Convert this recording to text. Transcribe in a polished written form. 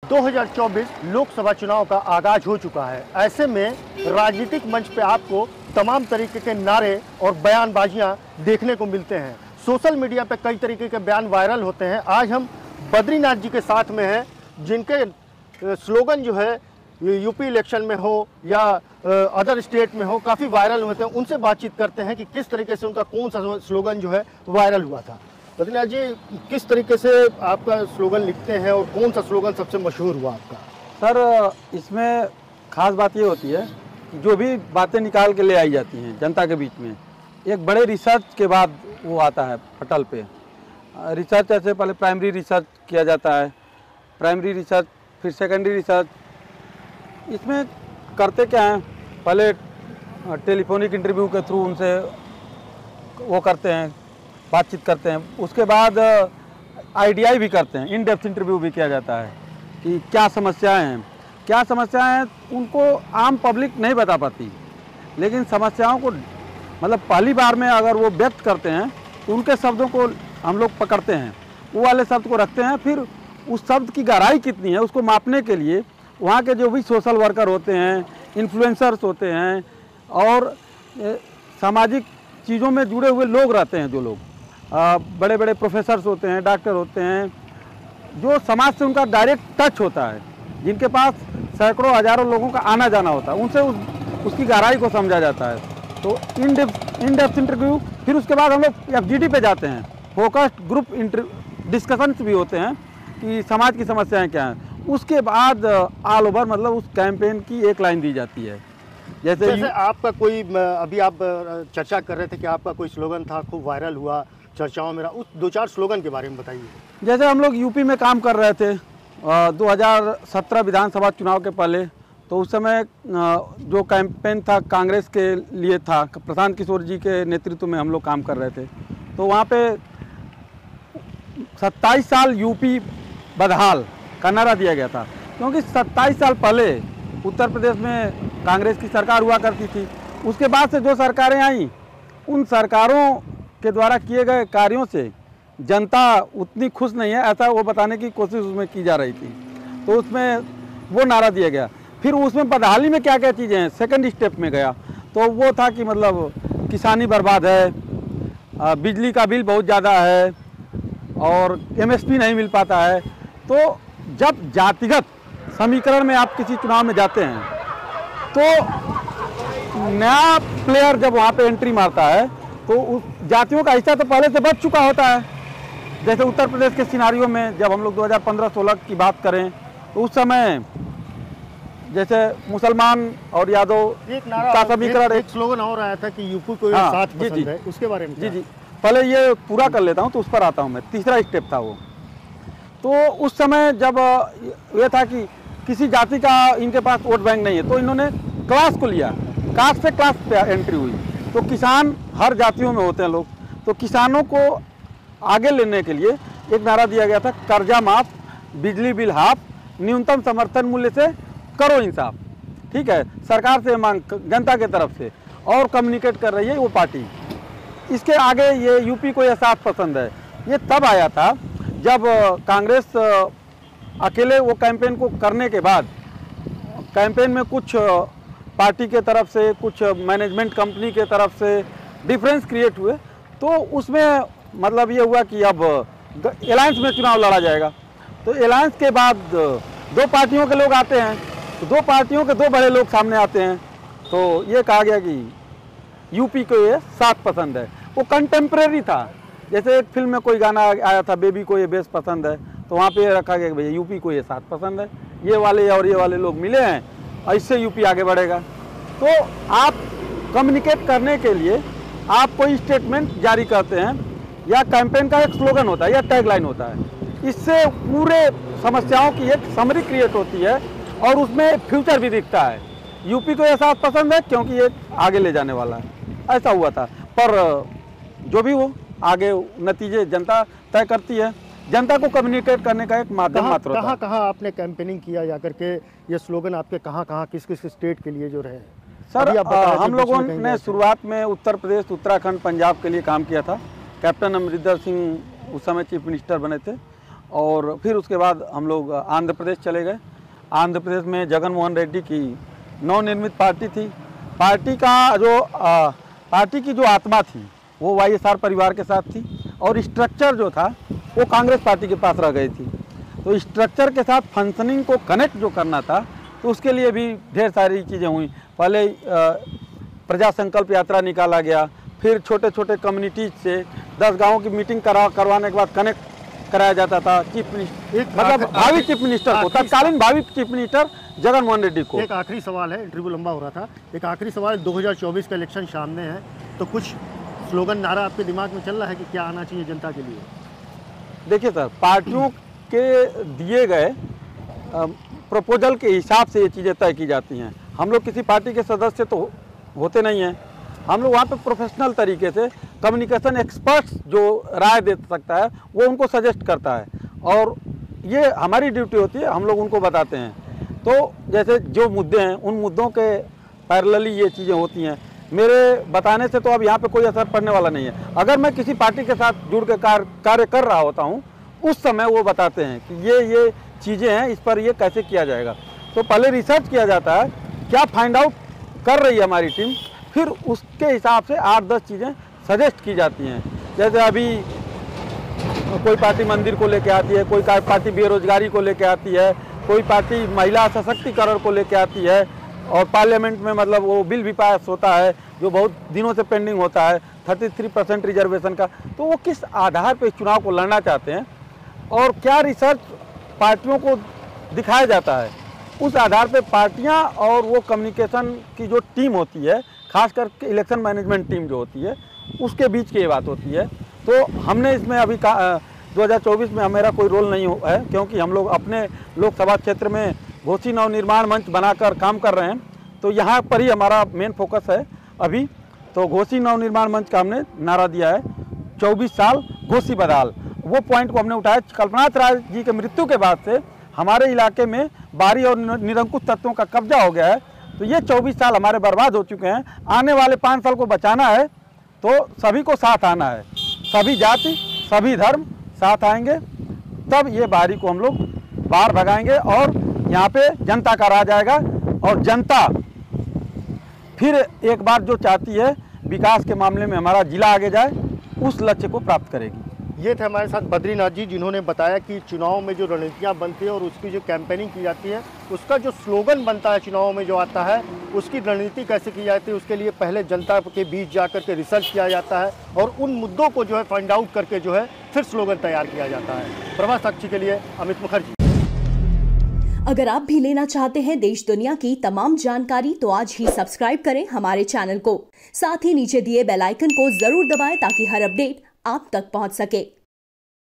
2024 लोकसभा चुनाव का आगाज हो चुका है। ऐसे में राजनीतिक मंच पे आपको तमाम तरीके के नारे और बयानबाजियां देखने को मिलते हैं। सोशल मीडिया पे कई तरीके के बयान वायरल होते हैं। आज हम बद्रीनाथ जी के साथ में हैं, जिनके स्लोगन जो है यूपी इलेक्शन में हो या अदर स्टेट में हो काफ़ी वायरल होते हैं। उनसे बातचीत करते हैं कि किस तरीके से उनका कौन सा स्लोगन जो है वायरल हुआ था। बद्रीनाथ जी, किस तरीके से आपका स्लोगन लिखते हैं और कौन सा स्लोगन सबसे मशहूर हुआ आपका? सर, इसमें खास बात ये होती है कि जो भी बातें निकाल के ले आई जाती हैं जनता के बीच में, एक बड़े रिसर्च के बाद वो आता है पटल पे। रिसर्च ऐसे पहले प्राइमरी रिसर्च किया जाता है, प्राइमरी रिसर्च फिर सेकेंडरी रिसर्च। इसमें करते क्या हैं, पहले टेलीफोनिक इंटरव्यू के थ्रू उनसे वो करते हैं, बातचीत करते हैं। उसके बाद आईडीआई भी करते हैं, इन डेप्थ इंटरव्यू भी किया जाता है कि क्या समस्याएं हैं उनको आम पब्लिक नहीं बता पाती। लेकिन समस्याओं को मतलब पहली बार में अगर वो व्यक्त करते हैं तो उनके शब्दों को हम लोग पकड़ते हैं, वो वाले शब्द को रखते हैं। फिर उस शब्द की गहराई कितनी है उसको मापने के लिए वहाँ के जो भी सोशल वर्कर होते हैं, इन्फ्लुएंसर्स होते हैं और सामाजिक चीज़ों में जुड़े हुए लोग रहते हैं, जो लोग बड़े बड़े प्रोफेसर्स होते हैं, डॉक्टर होते हैं, जो समाज से उनका डायरेक्ट टच होता है, जिनके पास सैकड़ों हजारों लोगों का आना जाना होता है, उनसे उसकी गहराई को समझा जाता है। तो इन डेप्थ इंटरव्यू। फिर उसके बाद हम लोग FGD पे जाते हैं, फोकस्ड ग्रुप डिस्कशंस भी होते हैं कि समाज की समस्याएं क्या हैं। उसके बाद ऑल ओवर मतलब उस कैंपेन की एक लाइन दी जाती है। जैसे आपका कोई, अभी आप चर्चा कर रहे थे कि आपका कोई स्लोगन था खूब वायरल हुआ चर्चाओं में, उस 2-4 स्लोगन के बारे में बताइए। जैसे हम लोग यूपी में काम कर रहे थे 2017 विधानसभा चुनाव के पहले, तो उस समय जो कैंपेन था कांग्रेस के लिए था, प्रशांत किशोर जी के नेतृत्व में हम लोग काम कर रहे थे। तो वहाँ पे 27 साल यूपी बदहाल का नारा दिया गया था, क्योंकि 27 साल पहले उत्तर प्रदेश में कांग्रेस की सरकार हुआ करती थी। उसके बाद से जो सरकारें आई, उन सरकारों के द्वारा किए गए कार्यों से जनता उतनी खुश नहीं है, ऐसा वो बताने की कोशिश उसमें की जा रही थी। तो उसमें वो नारा दिया गया। फिर उसमें बदहाली में क्या क्या चीज़ें हैं, सेकंड स्टेप में गया तो वो था कि मतलब किसानी बर्बाद है, बिजली का बिल बहुत ज़्यादा है और MSP नहीं मिल पाता है। तो जब जातिगत समीकरण में आप किसी चुनाव में जाते हैं तो नया प्लेयर जब वहाँ पे एंट्री मारता है तो उस जातियों का हिस्सा तो पहले से बच चुका होता है। जैसे उत्तर प्रदेश के सिनारियों में जब हम लोग 2015-16 की बात करें तो उस समय जैसे मुसलमान और यादव का समीकरण, एक स्लोगन और आया था कि यूपी को साथ पसंद है, उसके बारे में जी पहले ये पूरा कर लेता हूँ तो उस पर आता हूँ मैं। तीसरा स्टेप था वो। तो उस समय जब ये था कि किसी जाति का इनके पास वोट बैंक नहीं है, तो इन्होंने क्लास को लिया, कास्ट से क्लास पे एंट्री हुई। तो किसान हर जातियों में होते हैं लोग, तो किसानों को आगे लेने के लिए एक नारा दिया गया था, कर्जा माफ, बिजली बिल हाफ, न्यूनतम समर्थन मूल्य से करो इंसाफ। ठीक है, सरकार से मांग जनता के तरफ से, और कम्युनिकेट कर रही है वो पार्टी। इसके आगे ये यूपी को यह साथ पसंद है, ये तब आया था जब कांग्रेस अकेले वो कैंपेन को करने के बाद कैंपेन में कुछ पार्टी के तरफ से, कुछ मैनेजमेंट कंपनी के तरफ से डिफरेंस क्रिएट हुए। तो उसमें मतलब ये हुआ कि अब अलायंस में चुनाव लड़ा जाएगा। तो अलायंस के बाद 2 पार्टियों के लोग आते हैं, तो 2 पार्टियों के 2 बड़े लोग सामने आते हैं। तो ये कहा गया कि यूपी को ये साथ पसंद है। वो कंटेम्प्रेरी था, जैसे एक फिल्म में कोई गाना आया था, बेबी को ये बेस पसंद है, तो वहाँ पे रखा गया कि भैया यूपी को ये साथ पसंद है, ये वाले और ये वाले लोग मिले हैं, इससे यूपी आगे बढ़ेगा। तो आप कम्युनिकेट करने के लिए आप कोई स्टेटमेंट जारी करते हैं, या कैंपेन का एक स्लोगन होता है या टैगलाइन होता है, इससे पूरे समस्याओं की एक समरी क्रिएट होती है और उसमें फ्यूचर भी दिखता है। यूपी को ये साथ पसंद है क्योंकि ये आगे ले जाने वाला है, ऐसा हुआ था। पर जो भी हो, आगे नतीजे जनता तय करती है। जनता को कम्युनिकेट करने का एक माध्यम मात्र होता है। कहाँ आपने कैंपेनिंग किया जाकर के, ये स्लोगन आपके कहाँ किस किस स्टेट के लिए जो रहे? सर, हम लोगों ने शुरुआत में उत्तर प्रदेश, उत्तराखंड, पंजाब के लिए काम किया था। कैप्टन अमरिंदर सिंह उस समय चीफ मिनिस्टर बने थे और फिर उसके बाद हम लोग आंध्र प्रदेश चले गए। आंध्र प्रदेश में जगन मोहन रेड्डी की नवनिर्मित पार्टी थी। पार्टी की जो आत्मा थी वो वाईएसआर परिवार के साथ थी और स्ट्रक्चर जो था वो कांग्रेस पार्टी के पास रह गई थी। तो स्ट्रक्चर के साथ फंक्शनिंग को कनेक्ट जो करना था तो उसके लिए भी ढेर सारी चीज़ें हुई। पहले प्रजा संकल्प यात्रा निकाला गया, फिर छोटे छोटे कम्युनिटीज से 10 गाँवों की मीटिंग करवाने के बाद कनेक्ट कराया जाता था चीफ मिनिस्टर, मतलब भावी चीफ मिनिस्टर को, तत्कालीन भावी चीफ मिनिस्टर जगन मोहन रेड्डी को। एक आखिरी सवाल है, इंटरव्यू लंबा हो रहा था, एक आखिरी सवाल, 2024 का इलेक्शन सामने है, तो कुछ स्लोगन नारा आपके दिमाग में चल रहा है कि क्या आना चाहिए जनता के लिए? देखिए सर, पार्टियों के दिए गए प्रपोजल के हिसाब से ये चीज़ें तय की जाती हैं। हम लोग किसी पार्टी के सदस्य तो होते नहीं हैं, हम लोग वहाँ पे प्रोफेशनल तरीके से कम्युनिकेशन एक्सपर्ट्स जो राय दे सकता है वो उनको सजेस्ट करता है और ये हमारी ड्यूटी होती है, हम लोग उनको बताते हैं। तो जैसे जो मुद्दे हैं उन मुद्दों के पैरेलली ये चीज़ें होती हैं। मेरे बताने से तो अब यहाँ पे कोई असर पड़ने वाला नहीं है। अगर मैं किसी पार्टी के साथ जुड़ के कार्य कर रहा होता हूँ उस समय वो बताते हैं कि ये चीज़ें हैं, इस पर ये कैसे किया जाएगा। तो पहले रिसर्च किया जाता है, क्या फाइंड आउट कर रही है हमारी टीम, फिर उसके हिसाब से 8-10 चीज़ें सजेस्ट की जाती हैं। जैसे अभी कोई पार्टी मंदिर को लेके आती है, कोई पार्टी बेरोजगारी को लेके आती है, कोई पार्टी महिला सशक्तिकरण को लेके आती है और पार्लियामेंट में मतलब वो बिल भी पास होता है जो बहुत दिनों से पेंडिंग होता है 33% रिजर्वेशन का। तो वो किस आधार पर चुनाव को लड़ना चाहते हैं और क्या रिसर्च पार्टियों को दिखाया जाता है, उस आधार पे पार्टियां और वो कम्युनिकेशन की जो टीम होती है, खास करके इलेक्शन मैनेजमेंट टीम जो होती है, उसके बीच की ये बात होती है। तो हमने इसमें अभी 2024 में मेरा कोई रोल नहीं है क्योंकि हम लोग अपने लोकसभा क्षेत्र में घोसी नवनिर्माण मंच बनाकर काम कर रहे हैं। तो यहाँ पर ही हमारा मेन फोकस है अभी। तो घोसी नवनिर्माण मंच का हमने नारा दिया है 24 साल घोसी बदहाल। वो पॉइंट को हमने उठाया। कल्पनाथ राय जी के मृत्यु के बाद से हमारे इलाके में बाहरी और निरंकुश तत्वों का कब्जा हो गया है। तो ये 24 साल हमारे बर्बाद हो चुके हैं। आने वाले 5 साल को बचाना है तो सभी को साथ आना है, सभी जाति सभी धर्म साथ आएंगे, तब ये बाहरी को हम लोग बाहर भगाएंगे और यहाँ पे जनता का राज आएगा और जनता फिर एक बार जो चाहती है विकास के मामले में हमारा जिला आगे जाए, उस लक्ष्य को प्राप्त करेगी। ये थे हमारे साथ बद्रीनाथ जी, जिन्होंने बताया कि चुनाव में जो रणनीतियाँ बनती है और उसकी जो कैंपेनिंग की जाती है, उसका जो स्लोगन बनता है चुनाव में जो आता है, उसकी रणनीति कैसे की जाती है, उसके लिए पहले जनता के बीच जाकर के रिसर्च किया जाता है और उन मुद्दों को जो है फाइंड आउट करके जो है फिर स्लोगन तैयार किया जाता है। प्रभात साक्षी के लिए अमित मुखर्जी। अगर आप भी लेना चाहते हैं देश दुनिया की तमाम जानकारी तो आज ही सब्सक्राइब करें हमारे चैनल को। साथ ही नीचे दिए बेल आइकन को जरूर दबाएं ताकि हर अपडेट आप तक पहुंच सके।